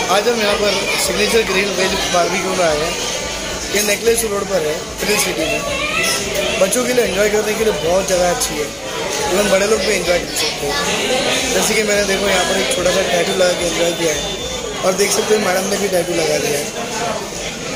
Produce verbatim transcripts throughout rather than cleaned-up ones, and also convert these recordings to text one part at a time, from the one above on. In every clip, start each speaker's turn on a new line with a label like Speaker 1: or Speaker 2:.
Speaker 1: आज हम यहाँ पर सिग्नेचर ग्रिल वेज बारबेक्यू में आए हैं। ये नेकलेस रोड पर है, थ्रिल सिटी में। बच्चों के लिए एंजॉय करने के लिए बहुत जगह अच्छी है, इवन बड़े लोग भी एंजॉय कर सकते हैं। जैसे कि मैंने देखो यहाँ पर एक छोटा सा टैटू लगा के एंजॉय किया है, और देख सकते हैं मैडम ने भी टैटू लगा दिया है।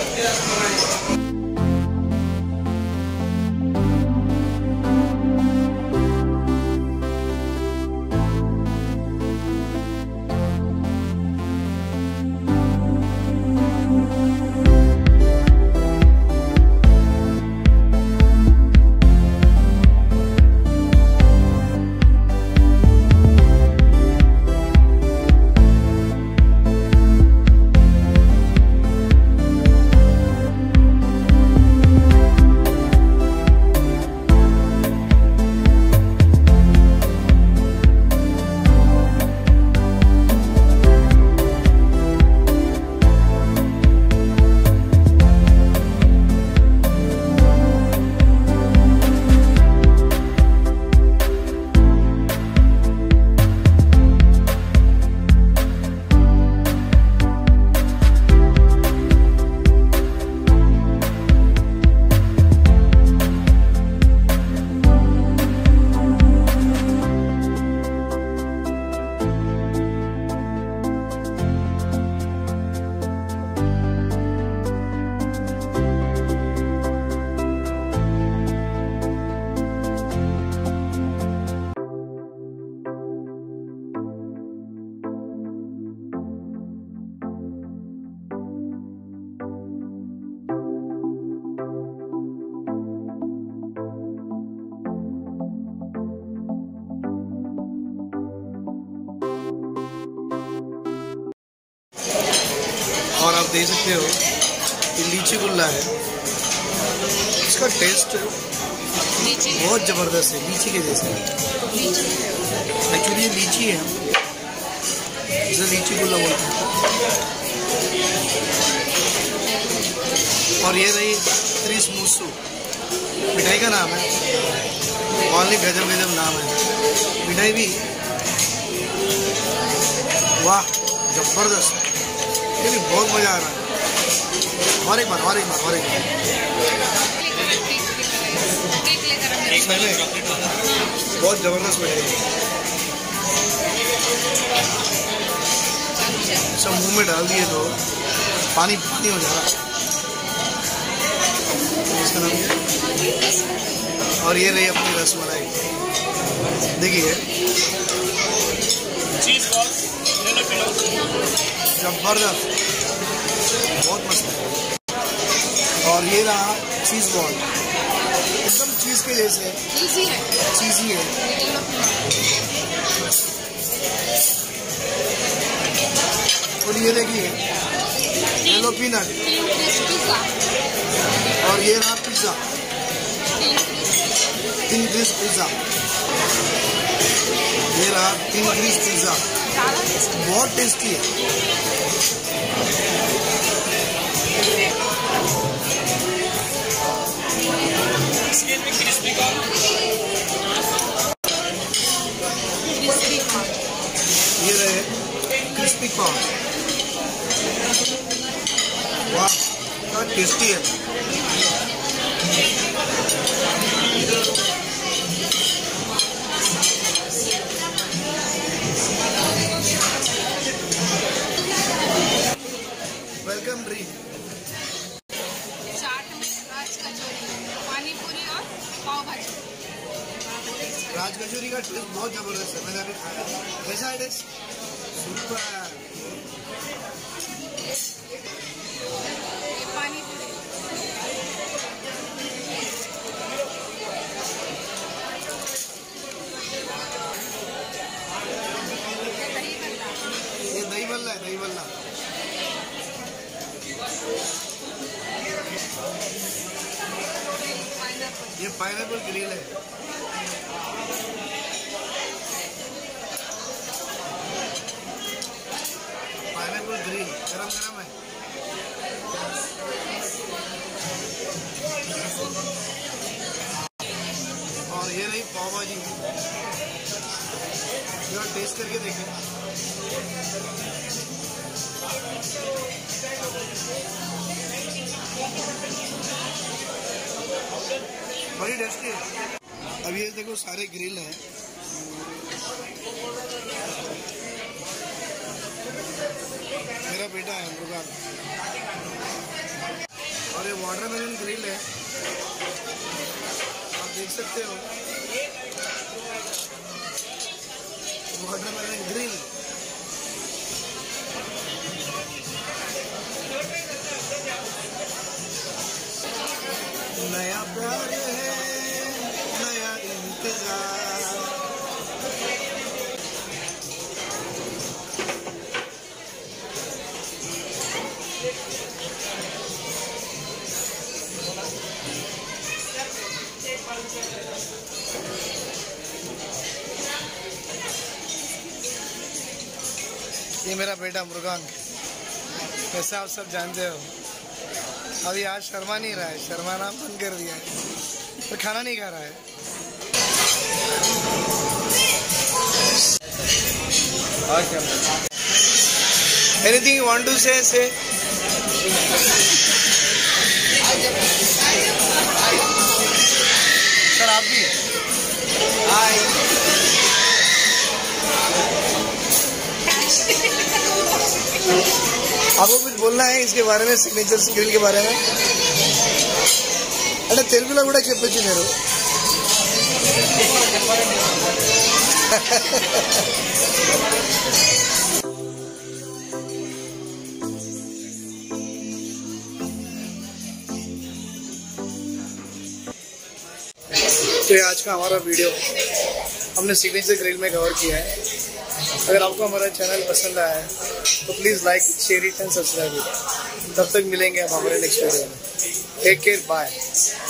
Speaker 1: और आप देख सकते हो ये लीची गुल्ला है, इसका टेस्ट बहुत ज़बरदस्त है, लीची के जैसे। एक्चुअली ये लीची है, इसे लीची गुल्ला बोलते हैं। और ये रही त्रिस मूसू, मिठाई का नाम है, ऑनली गजब गजब नाम है मिठाई भी। वाह जबरदस्त, ये भी बहुत मजा आ रहा है। और एक बार और एक बार और एक बार बहुत जबरदस्त मिठाई है। सब मुंह में डाल दिए तो पानी पानी हो जा रहा है। इसका नाम। और ये रही अपनी रसमलाई, देखिए जबरदस्त, बहुत मस्त है। और ये रहा चीज बॉल, एकदम चीज के जैसे चीजी है, चीजी है। और ये देखिए येलो पीनट। और ये रहा पिज्जा, तीन ग्रीस पिज्जा। ये रहा तीन ग्रीस पिज्जा, बहुत टेस्टी है। ये रहे क्रिस्पी कॉर्न, वाह क्या टेस्टी है। वेलकम ड्रिंक,
Speaker 2: चाट में राज कचौरी, पानी पूरी और पाव भाजी।
Speaker 1: राज कचौरी का टेस्ट बहुत जबरदस्त है, मैंने अभी खाया। कैसा है टेस्ट? सुपर।
Speaker 2: पानी पूरी, दही बल्ला,
Speaker 1: ये दही बल्ला है, दही बल्ला। ये पाइनएप्पल ग्रिल है। पाइनएप्पल ग्रिल गरम गरम है। और ये रही पाव भाजी, टेस्ट करके देखें। बड़ी टेस्टी है। अब ये देखो सारे ग्रिल हैं। मेरा बेटा है मुर्गा और ये वाटरमेलन ग्रिल है, आप देख सकते हो। वाटरमेलन ग्रिल नया प्यार है, नया इंतजार। ये मेरा बेटा मुर्गांग, वैसे आप सब जानते हो। अभी आज शर्मा नहीं रहा है, शर्माना बंद कर दिया है, पर खाना नहीं खा रहा है। एनीथिंग यू वांट टू से से सर आप भी हाय। आपको कुछ बोलना है इसके बारे में, सिग्नेचर ग्रिल के बारे में? అంటే తెలుగులో కూడా చెప్పొచ్చు మీరు। तो ये आज का हमारा वीडियो हमने सिग्नेचर ग्रिल में कवर किया है। अगर आपको हमारा चैनल पसंद आया है तो please like share it and subscribe it. तब तक मिलेंगे हम हमारे नेक्स्ट वीडियो में। Take care, bye.